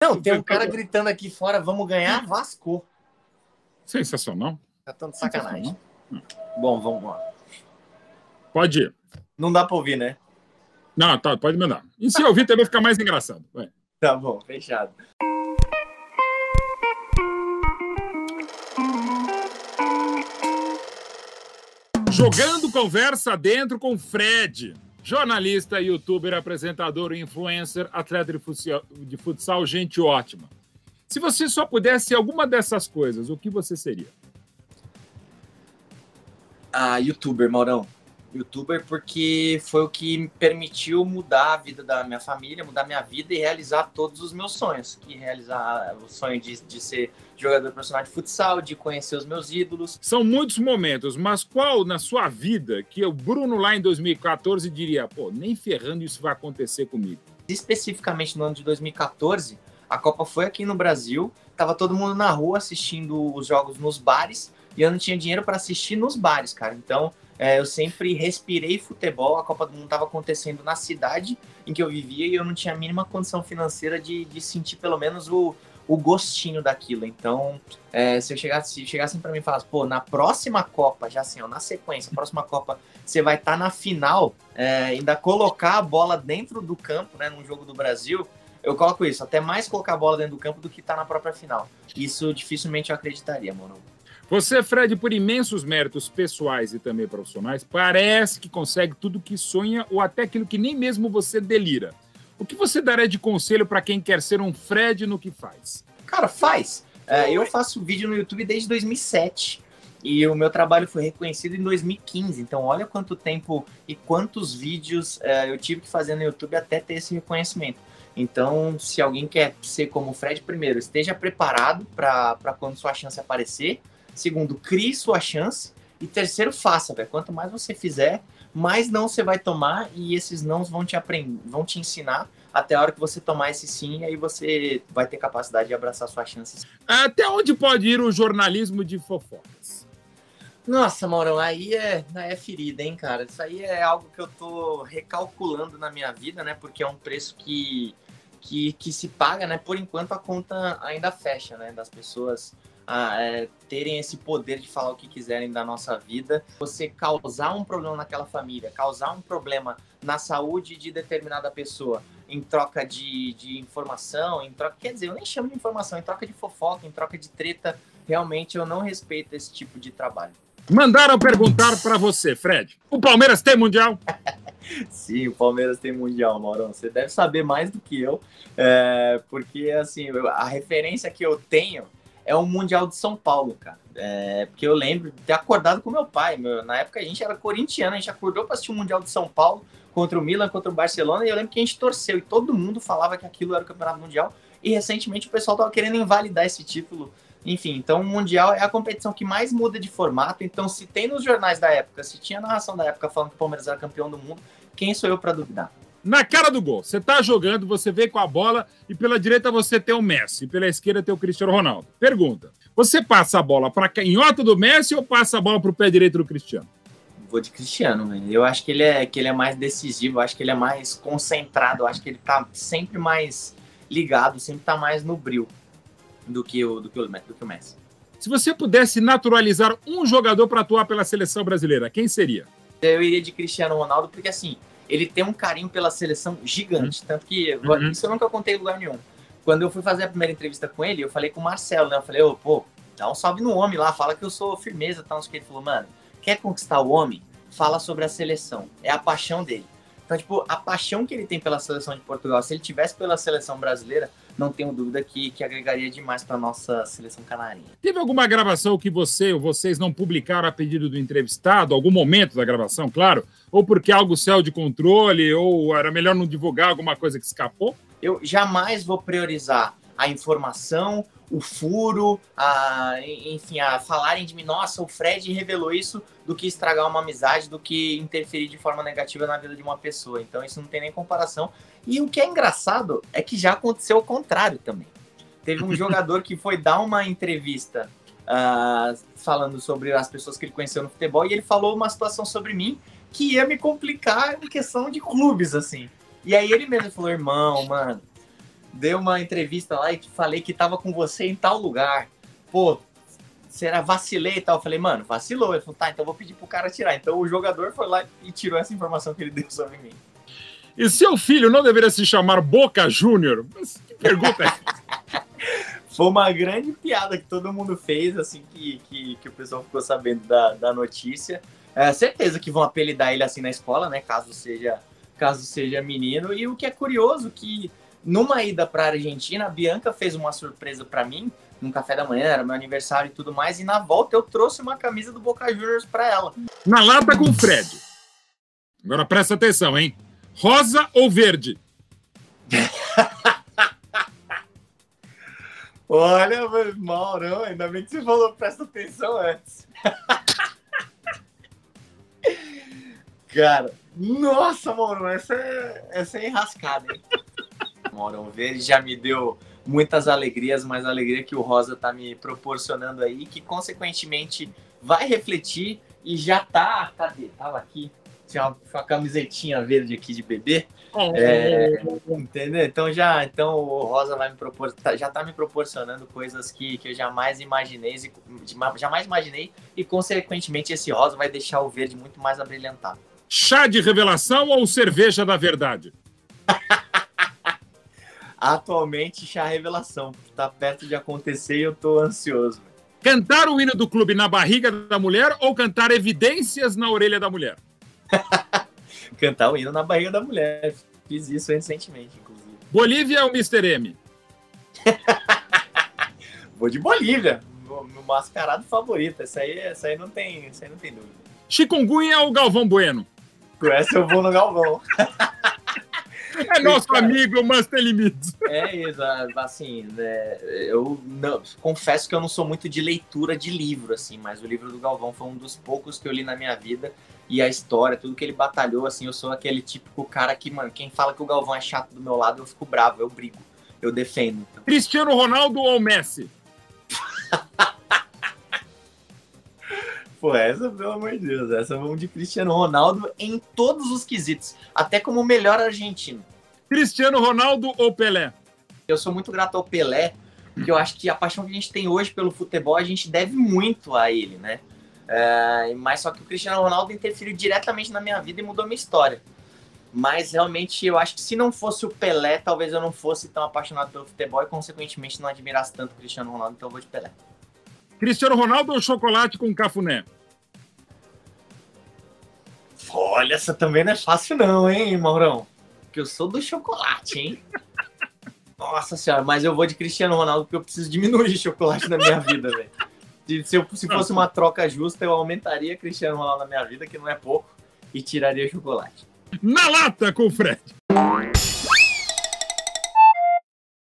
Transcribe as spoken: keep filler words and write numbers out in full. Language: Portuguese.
Não, tem um cara gritando aqui fora, vamos ganhar, Vasco. Sensacional. Tá tão de sacanagem. Bom, vamos lá. Pode ir. Não dá pra ouvir, né? Não, tá, pode mandar. E se ouvir também fica mais engraçado. Vai. Tá bom, fechado. Jogando conversa dentro com Fred. Jornalista, youtuber, apresentador, influencer, atleta de futsal, de futsal, gente ótima. Se você só pudesse ser alguma dessas coisas, o que você seria? Ah, youtuber, Maurão. Youtuber porque foi o que me permitiu mudar a vida da minha família, mudar minha vida e realizar todos os meus sonhos. Que realizar o sonho de, de ser jogador profissional de futsal, de conhecer os meus ídolos. São muitos momentos, mas qual na sua vida que o Bruno lá em dois mil e quatorze diria, pô, nem ferrando isso vai acontecer comigo? Especificamente no ano de dois mil e quatorze, a Copa foi aqui no Brasil, tava todo mundo na rua assistindo os jogos nos bares e eu não tinha dinheiro para assistir nos bares, cara. Então, é, eu sempre respirei futebol. A Copa do Mundo estava acontecendo na cidade em que eu vivia e eu não tinha a mínima condição financeira de, de sentir pelo menos o, o gostinho daquilo. Então, é, se eu chegasse, se chegassem para mim e falassem, pô, na próxima Copa, já assim, ó, na sequência, a próxima Copa, você vai estar tá na final, é, ainda colocar a bola dentro do campo, né, num jogo do Brasil, eu coloco isso, até mais colocar a bola dentro do campo do que estar tá na própria final. Isso dificilmente eu acreditaria, mano. Você, Fred, por imensos méritos pessoais e também profissionais, parece que consegue tudo que sonha ou até aquilo que nem mesmo você delira. O que você daria de conselho para quem quer ser um Fred no que faz? Cara, faz. É, eu faço vídeo no YouTube desde dois mil e sete e o meu trabalho foi reconhecido em dois mil e quinze. Então, olha quanto tempo e quantos vídeos é, eu tive que fazer no YouTube até ter esse reconhecimento. Então, se alguém quer ser como o Fred, primeiro, esteja preparado para quando sua chance aparecer. Segundo, crie sua chance. E terceiro, faça, velho. Quanto mais você fizer, mais não você vai tomar e esses nãos vão te aprender, vão te ensinar até a hora que você tomar esse sim, e aí você vai ter capacidade de abraçar suas chances. Até onde pode ir o jornalismo de fofocas? Nossa, Maurão, aí é, é ferida, hein, cara? Isso aí é algo que eu tô recalculando na minha vida, né? Porque é um preço que, que, que se paga, né? Por enquanto a conta ainda fecha, né? Das pessoas a, é, terem esse poder de falar o que quiserem da nossa vida. Você causar um problema naquela família, causar um problema na saúde de determinada pessoa em troca de, de informação, em troca, quer dizer, eu nem chamo de informação, em troca de fofoca, em troca de treta, realmente eu não respeito esse tipo de trabalho. Mandaram perguntar para você, Fred, o Palmeiras tem Mundial? Sim, o Palmeiras tem Mundial, Maurão. Você deve saber mais do que eu, é, porque assim, a referência que eu tenho é o Mundial de São Paulo, cara. É, porque eu lembro de ter acordado com meu pai. Meu, na época a gente era corintiano, a gente acordou para assistir o Mundial de São Paulo contra o Milan, contra o Barcelona, e eu lembro que a gente torceu e todo mundo falava que aquilo era o Campeonato Mundial. E recentemente o pessoal tava querendo invalidar esse título. Enfim, então o Mundial é a competição que mais muda de formato. Então, se tem nos jornais da época, se tinha narração da época falando que o Palmeiras era campeão do mundo, quem sou eu para duvidar? Na cara do gol, você tá jogando, você vem com a bola e pela direita você tem o Messi, e pela esquerda tem o Cristiano Ronaldo. Pergunta, você passa a bola para a canhota do Messi ou passa a bola para o pé direito do Cristiano? Vou de Cristiano, velho. Eu acho que ele, é, que ele é mais decisivo, eu acho que ele é mais concentrado, eu acho que ele tá sempre mais ligado, sempre tá mais no bril do que o, do que o, do que o Messi. Se você pudesse naturalizar um jogador para atuar pela seleção brasileira, quem seria? Eu iria de Cristiano Ronaldo, porque assim, ele tem um carinho pela seleção gigante, uhum. Tanto que uhum. Isso eu nunca contei em lugar nenhum. Quando eu fui fazer a primeira entrevista com ele, eu falei com o Marcelo, né? Eu falei, ô, pô, dá um salve no homem lá, fala que eu sou firmeza, tal, tá? Ele falou, mano, quer conquistar o homem? Fala sobre a seleção. É a paixão dele. Então, tipo, a paixão que ele tem pela seleção de Portugal, se ele tivesse pela seleção brasileira, não tenho dúvida que, que agregaria demais para nossa seleção canarinha. Teve alguma gravação que você ou vocês não publicaram a pedido do entrevistado? Algum momento da gravação, claro? Ou porque algo saiu de controle? Ou era melhor não divulgar alguma coisa que escapou? Eu jamais vou priorizar a informação, o furo, a, enfim, a falarem de mim, nossa, o Fred revelou isso, do que estragar uma amizade, do que interferir de forma negativa na vida de uma pessoa. Então isso não tem nem comparação. E o que é engraçado é que já aconteceu o contrário também. Teve um jogador que foi dar uma entrevista uh, falando sobre as pessoas que ele conheceu no futebol e ele falou uma situação sobre mim que ia me complicar em questão de clubes, assim. E aí ele mesmo falou, irmão, mano, dei uma entrevista lá e falei que tava com você em tal lugar. Pô, será vacilei e tal? Eu falei, mano, vacilou. Ele falou, tá, então vou pedir pro cara tirar. Então o jogador foi lá e tirou essa informação que ele deu sobre mim. E seu filho não deveria se chamar Boca Júnior? Mas que pergunta é? Foi uma grande piada que todo mundo fez, assim, que, que, que o pessoal ficou sabendo da, da notícia. É, certeza que vão apelidar ele assim na escola, né, caso seja, caso seja menino. E o que é curioso, que numa ida pra Argentina, a Bianca fez uma surpresa pra mim, num café da manhã, era meu aniversário e tudo mais, e na volta eu trouxe uma camisa do Boca Juniors pra ela. Na lata com o Fred. Agora presta atenção, hein? Rosa ou verde? Olha, Maurão, ainda bem que você falou, presta atenção antes. Cara, nossa, Maurão, essa é, essa é enrascada, hein? Maurão, verde já me deu muitas alegrias, mas a alegria que o Rosa tá me proporcionando aí, que consequentemente vai refletir e já tá... Cadê? Tava aqui. Tinha uma, uma camisetinha verde aqui de bebê. É, entendeu? Então já, então o Rosa vai me propor, já tá me proporcionando coisas que, que eu jamais imaginei, jamais imaginei, e consequentemente esse rosa vai deixar o verde muito mais abrilhantado. Chá de revelação ou cerveja da verdade? Atualmente chá revelação, tá perto de acontecer e eu tô ansioso. Cantar o hino do clube na barriga da mulher ou cantar evidências na orelha da mulher? Cantar o hino na barriga da mulher. Fiz isso recentemente, inclusive. Bolívia ou mister M? Vou de Bolívia. Meu mascarado favorito. Essa aí, essa aí, não, tem, essa aí não tem dúvida. Chikungunya ou Galvão Bueno? Com essa eu vou no Galvão. É nosso cara, amigo, mas tem limites. É isso, assim, né, eu não, confesso que eu não sou muito de leitura de livro, assim, mas o livro do Galvão foi um dos poucos que eu li na minha vida, e a história, tudo que ele batalhou, assim, eu sou aquele típico cara que, mano, quem fala que o Galvão é chato do meu lado, eu fico bravo, eu brigo, eu defendo. Então. Cristiano Ronaldo ou Messi? Pô, essa, pelo amor de Deus, essa vamos de Cristiano Ronaldo em todos os quesitos, até como o melhor argentino. Cristiano Ronaldo ou Pelé? Eu sou muito grato ao Pelé, porque eu acho que a paixão que a gente tem hoje pelo futebol, a gente deve muito a ele, né? É, mas só que o Cristiano Ronaldo interferiu diretamente na minha vida e mudou a minha história. Mas realmente eu acho que se não fosse o Pelé, talvez eu não fosse tão apaixonado pelo futebol e consequentemente não admirasse tanto o Cristiano Ronaldo, então eu vou de Pelé. Cristiano Ronaldo ou chocolate com cafuné? Olha, essa também não é fácil não, hein, Maurão? Porque eu sou do chocolate, hein? Nossa senhora, mas eu vou de Cristiano Ronaldo porque eu preciso diminuir chocolate na minha vida, velho. Se, eu, se fosse uma troca justa, eu aumentaria Cristiano Ronaldo na minha vida, que não é pouco, e tiraria chocolate. Na lata com o Fred!